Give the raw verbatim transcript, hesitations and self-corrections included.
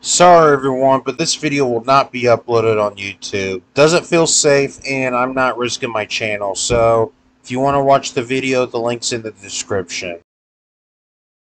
Sorry everyone, but this video will not be uploaded on YouTube. Doesn't feel safe and I'm not risking my channel, so if you want to watch the video, the link's in the description.